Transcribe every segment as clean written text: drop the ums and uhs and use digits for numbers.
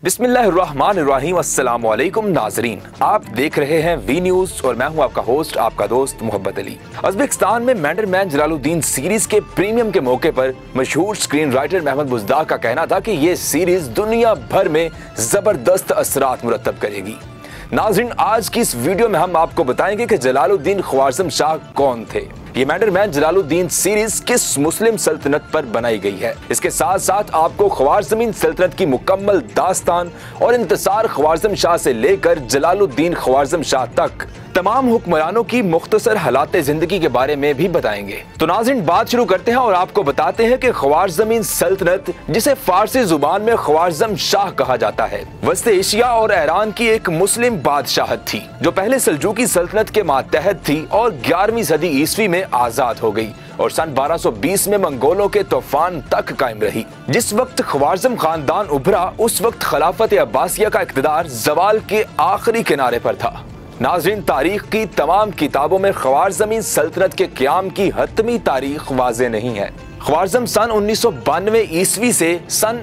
बिस्मिल्लाहिर्रहमानिर्रहीम। अस्सलाम वालेकुम नाजरीन, आप देख रहे हैं वी न्यूज और मैं हूं आपका होस्ट, आपका दोस्त मोहब्बत अली। उज़्बेकिस्तान में मैंडरमैन जलालुद्दीन सीरीज के प्रीमियम के मौके पर मशहूर स्क्रीन राइटर महमद बुज़दाग का कहना था कि ये सीरीज दुनिया भर में जबरदस्त असरात मुरतब करेगी। नाजरीन, आज की इस वीडियो में हम आपको बताएंगे कि जलालुद्दीन ख्वारिज़म शाह कौन थे, ये मैंडरमैन जलालुद्दीन सीरीज किस मुस्लिम सल्तनत पर बनाई गई है। इसके साथ साथ आपको ख्वारिज़मी सल्तनत की मुकम्मल दास्तान और इंतसार ख्वारिज़म शाह से लेकर जलालुद्दीन ख्वारिज़म शाह तक तमाम हुक्मरानों की मुख्तसर हालात जिंदगी के बारे में भी बताएंगे। तो नाज़रीन, बात शुरू करते हैं और आपको बताते हैं कि ख्वारिज़मी सल्तनत, जिसे फारसी जुबान में ख्वारिज़म शाह कहा जाता है, वस्त एशिया और ईरान की एक मुस्लिम बादशाहत थी जो पहले सल्जूकी सल्तनत के मातहत थी और 11वीं सदी ईस्वी में आजाद हो गई और सन 1220 में मंगोलों के तूफान तक कायम रही। जिस वक्त ख्वारिज़म खानदान उभरा, उस वक्त खिलाफत अब्बासिया का इक़्तिदार ज़वाल के आखिरी किनारे पर था। नाज़रीन, तारीख की तमाम किताबों में ख्वारिज़मी सल्तनत के क़याम की हतमी तारीख वाज़े नहीं है। ख्वारिज़म सन 1992 ईस्वी से सन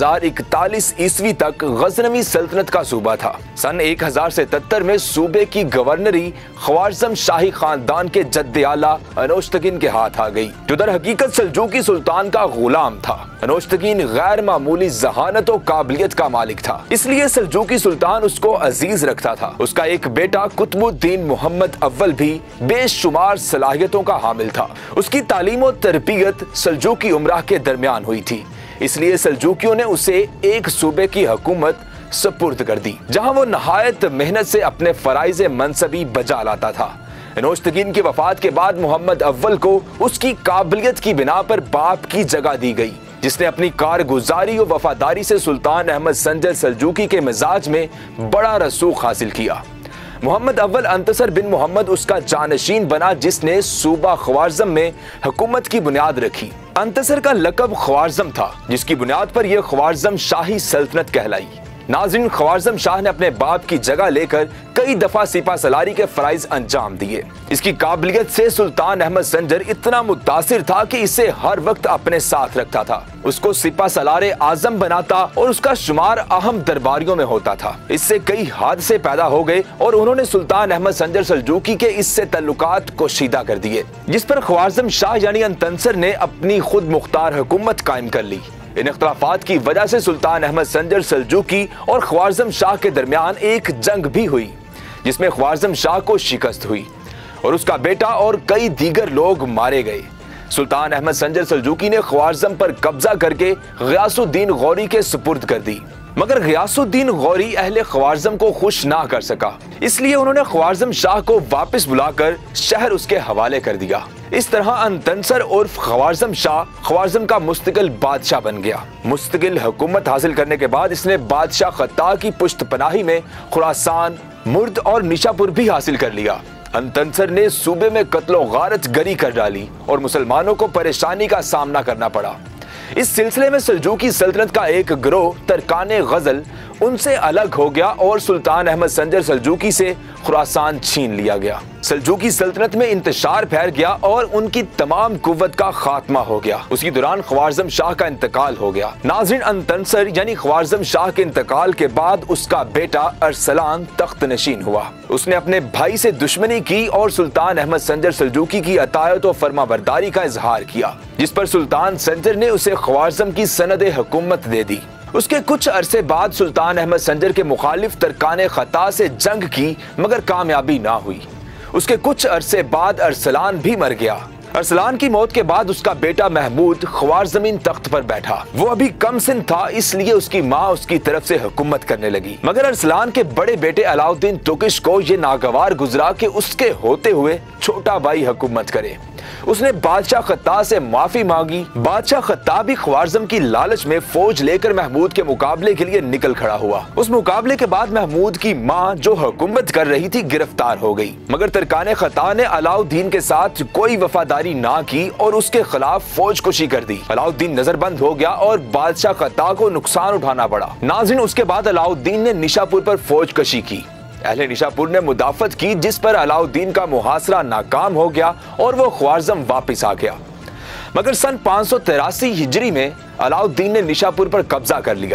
1041 ईस्वी तक गज़नवी सल्तनत का सूबा था। सन 1077 में सूबे की गवर्नरी ख्वारिज़म शाही खानदान के जद्द आला अनोश्तगीन के हाथ आ गई, जो दर हकीकत सल्जूकी सुल्तान का गुलाम था। अनोश्तगीन गैर मामूली जहानत और काबिलियत का मालिक था, इसलिए सल्जूकी सुल्तान उसको अजीज रखता था। उसका एक बेटा कुतुबुद्दीन मोहम्मद अव्वल भी बेशुमार सलाहियतों का हामिल था। उसकी तालीम और तरबियत सल्जूकी उमराह के दरमियान हुई थी, इसलिए सल्जूकियों ने उसे एक सूबे की हुकूमत सपुर्द कर दी, जहां वो नहायत मेहनत से अपने फराइज़ मनसबी बजा लाता था। अनोश्तगीन की वफात के बाद मोहम्मद अव्वल को उसकी काबिलियत की बिना पर बाप की जगह दी गई, जिसने अपनी कारगुजारी और वफादारी से सुल्तान अहमद संजर सल्जूकी के मिजाज में बड़ा रसूख हासिल किया। मोहम्मद अव्वल अंतसर बिन मोहम्मद उसका जानशीन बना, जिसने सूबा ख्वारिज़म में हुकूमत की बुनियाद रखी। अंतसर का लकब ख्वारिज़म था, जिसकी बुनियाद पर यह ख्वारिज़म शाही सल्तनत कहलाई। नाज़रीन, ख्वारिज़म शाह ने अपने बाप की जगह लेकर कई दफा सिपा सलारी के फराइज अंजाम दिए। इसकी काबिलियत से सुल्तान अहमद संजर इतना मुतासिर था कि इसे हर वक्त अपने साथ रखता था, उसको सिपा सलारे आजम बनाता और उसका शुमार अहम दरबारियों में होता था। इससे कई हादसे पैदा हो गए और उन्होंने सुल्तान अहमद संजर सल्जूकी के इससे तल्लुकात को शीदा कर दिए, जिस पर ख्वारिज़म शाह यानी अंतसर ने अपनी खुद मुख्तार हुकूमत कायम कर ली। इन इख्तलाफात की वजह से सुल्तान अहमद संजर सल्जूकी और ख्वारिज़म शाह के दरमियान एक जंग भी हुई, जिसमें ख्वारिज़म शाह को शिकस्त हुई और उसका बेटा और कई दीगर लोग मारे गए। सुल्तान अहमद संजर सल्जूकी ने ख्वारिज़म पर कब्जा करके गियासुद्दीन गौरी के सुपुर्द कर दी, मगर गियासुद्दीन गौरी अहले ख्वारिज़म को खुश ना कर सका, इसलिए उन्होंने ख्वारिज़म शाह को वापस बुलाकर शहर उसके हवाले कर दिया। इस तरह अंतसर उर्फ ख्वारिज़म शाह ख्वारिज़म का मुस्तकिल बादशाह बन गया। मुस्तकिल हुकूमत हासिल करने के बाद इसने बादशाह खत्ता की पुश्त पनाही में खुरासान, मुर्द और निशापुर भी हासिल कर लिया। अंतसर ने सूबे में कत्लो गारत गरी कर डाली और मुसलमानों को परेशानी का सामना करना पड़ा। इस सिलसिले में सल्जूकी सल्तनत का एक गिरोह तरकाने गजल उनसे अलग हो गया और सुल्तान अहमद संजर सल्जूकी से खुरासान छीन लिया गया। सल्जूकी सल्तनत में इंतशार फैल गया और उनकी तमाम कुव्वत का खात्मा हो गया। उसी दौरान ख्वारिज़म शाह का इंतकाल हो गया। नाज़रीन, अंतसर यानी ख्वारिज़म शाह के इंतकाल के बाद उसका बेटा अरसलान तख्त नशीन हुआ। उसने अपने भाई से दुश्मनी की और सुल्तान अहमद संजर सल्जूकी की अतायत और फरमाबरदारी का इजहार किया, जिस पर सुल्तान संजर ने उसे ख्वारिज़म की सनद हुकूमत दे दी। उसके कुछ अरसे बाद सुल्तान अहमद संजर के मुखालिफ तरकाने खता से जंग की, मगर कामयाबी ना हुई। उसके कुछ अरसे बाद अरसलान भी मर गया। अरसलान की मौत के बाद उसका बेटा महमूद ख्वारिज़मी तख्त पर बैठा। वो अभी कम सिन था, इसलिए उसकी माँ उसकी तरफ से हुकूमत करने लगी, मगर अरसलान के बड़े बेटे अलाउद्दीन तुर्किश को ये नागवार गुजरा कि उसके होते हुए छोटा भाई हुकूमत करे। उसने बादशाह खत्ता से माफी मांगी। बादशाह खत्ता भी ख्वारिज़म की लालच में फौज लेकर महमूद के मुकाबले के लिए निकल खड़ा हुआ। उस मुकाबले के बाद महमूद की माँ, जो हुकूमत कर रही थी, गिरफ्तार हो गई, मगर तरकाने खत्ता ने अलाउद्दीन के साथ कोई वफादारी ना की और उसके खिलाफ फौज कुशी कर दी। अलाउद्दीन नजरबंद हो गया और बादशाह खत्ता को नुकसान उठाना पड़ा। नाज़रीन, उसके बाद अलाउद्दीन ने निशापुर पर फौज कशी की। अहले निशापुर ने मुदाफत की, जिस पर अलाउद्दीन का मुहासरा नाकाम हो गया और वो ख्वारिज़म वापस आ गया। मगर सन 583 हिजरी में अलाउद्दीन ने निशापुर पर कब्जा कर लिया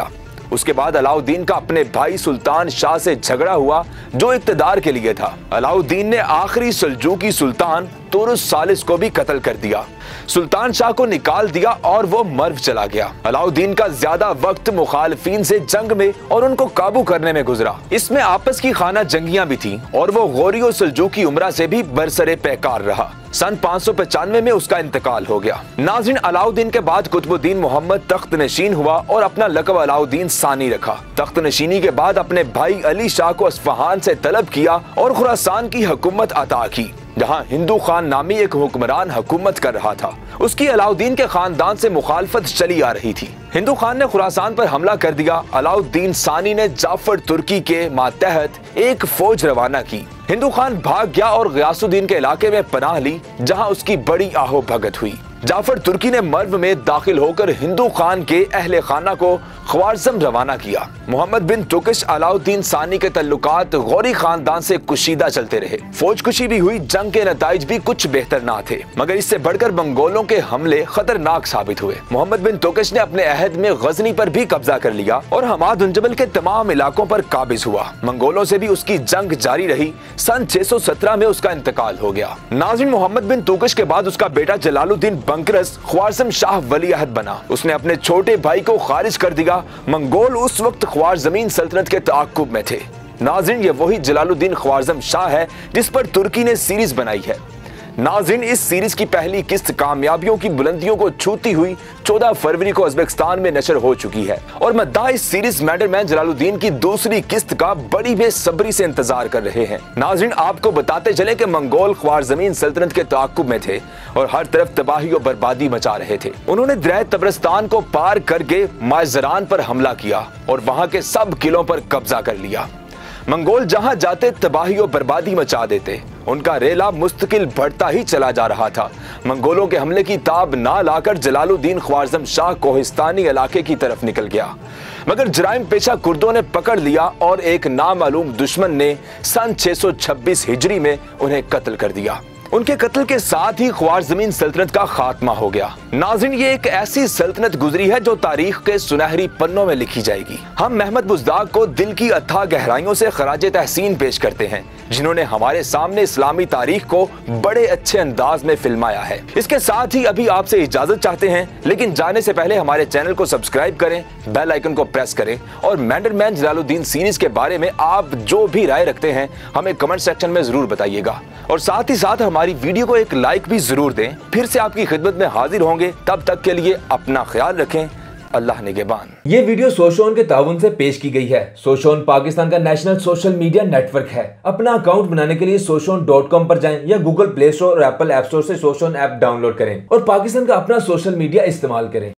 उसके बाद अलाउद्दीन का अपने भाई सुल्तान शाह से झगड़ा हुआ जो इक्तदार के लिए था। अलाउद्दीन ने आखिरी सल्जूकी सुल्तान तुरुस सालिस को भी कत्ल कर दिया। सुल्तान शाह को निकाल दिया और वो मर्व चला गया। अलाउद्दीन का ज्यादा वक्त मुखालिफिन से जंग में और उनको काबू करने में गुजरा। इसमें आपस की खाना जंगियां भी थी और वो गौरियो सल्जूकी उमरा से भी बरसरे पैकार रहा। सन 595 में उसका इंतकाल हो गया। नाज़रीन, अलाउद्दीन के बाद कुतुबुद्दीन मोहम्मद तख्त नशीन हुआ और अपना लक़ब अलाउद्दीन सानी रखा। तख्त नशीनी के बाद अपने भाई अली शाह को अस्फहान से तलब किया और खुरासान की हुकूमत अता की, जहां हिंदू खान नामी एक हुक्मरान हुकूमत कर रहा था। उसकी अलाउद्दीन के खानदान से मुखालफत चली आ रही थी। हिंदू खान ने खुरासान पर हमला कर दिया। अलाउद्दीन सानी ने जाफर तुर्की के मातहत एक फौज रवाना की। हिंदू खान भाग गया और गयासुद्दीन के इलाके में पनाह ली, जहां उसकी बड़ी आहो भगत हुई। जाफर तुर्की ने मर्व में दाखिल होकर हिंदू खान के अहले खाना को ख्वारज़म रवाना किया। मोहम्मद बिन तुगश अलाउद्दीन सानी के तल्लुकात गौरी खानदान से कुशीदा चलते रहे। फौज कुशी भी हुई, जंग के नताइज भी कुछ बेहतर ना थे, मगर इससे बढ़कर मंगोलों के हमले खतरनाक साबित हुए। मोहम्मद बिन तुगश ने अपने अहद में गजनी पर भी कब्जा कर लिया और हमादुंजबल के तमाम इलाकों पर काबिज हुआ। मंगोलों से भी उसकी जंग जारी रही। सन 617 में उसका इंतकाल हो गया। नाज़रीन, मोहम्मद बिन तुगश के बाद उसका बेटा जलालुद्दीन बंकरस ख्वारज़म शाह वलीअहद बना। उसने अपने छोटे भाई को खारिज कर दिया। मंगोल उस वक्त ख्वारज़मीन सल्तनत के ताक़ुब में थे। नाज़रीन, ये वही जलालुद्दीन ख्वारज़म शाह है जिस पर तुर्की ने सीरीज बनाई है। नाज़रीन, इस सीरीज की पहली किस्त कामयाबियों की बुलंदियों को छूती हुई 14 फरवरी को उज़्बेकिस्तान में नशर हो चुकी है और मद्दाह इस सीरीज मैंडरमैन जलालुद्दीन की दूसरी किस्त का बड़ी बेसब्री से इंतजार कर रहे हैं। नाज़रीन, आपको बताते चले कि मंगोल ख्वारज़मीन सल्तनत के ताक़ुब में थे और हर तरफ तबाही और बर्बादी मचा रहे थे। उन्होंने दरिया तबरस्तान को पार करके माजरान पर हमला किया और वहां के सब किलों पर कब्जा कर लिया। मंगोल जहां जाते तबाही और बर्बादी मचा देते। उनका रेला मुस्तकिल बढ़ता ही चला जा रहा था। मंगोलों के हमले की ताब ना लाकर जलालुद्दीन ख्वारज़म शाह कोहिस्तानी इलाके की तरफ निकल गया, मगर जराइम पेशा कुर्दों ने पकड़ लिया और एक नामालूम दुश्मन ने सन 626 हिजरी में उन्हें कत्ल कर दिया। उनके कत्ल के साथ ही ख्वारज़मीन सल्तनत का खात्मा हो गया। नाज़रीन, ये एक ऐसी सल्तनत गुजरी है जो तारीख के सुनहरी पन्नों में लिखी जाएगी। हम महमद बुज़दाग को दिल की अथाह गहराइयों से खराजे तहसीन पेश करते हैं, जिन्होंने हमारे सामने इस्लामी तारीख को बड़े अच्छे अंदाज में फिल्माया है। इसके साथ ही अभी आपसे इजाजत चाहते हैं, लेकिन जाने से पहले हमारे चैनल को सब्सक्राइब करें, बेल आइकन को प्रेस करें और मैंडरमैन जलालुद्दीन सीरीज के बारे में आप जो भी राय रखते हैं हमें कमेंट सेक्शन में जरूर बताइएगा और साथ ही साथ हमारी वीडियो को एक लाइक भी जरूर दें। फिर से आपकी खिदमत में हाजिर होंगे, तब तक के लिए अपना ख्याल रखें। अल्लाह निगहबान। ये वीडियो सोशोन के ताउन से पेश की गई है। सोशोन पाकिस्तान का नेशनल सोशल मीडिया नेटवर्क है। अपना अकाउंट बनाने के लिए soshon.com पर जाएं या गूगल प्ले स्टोर और एप्पल ऐप स्टोर से सोशोन ऐप डाउनलोड करें और पाकिस्तान का अपना सोशल मीडिया इस्तेमाल करें।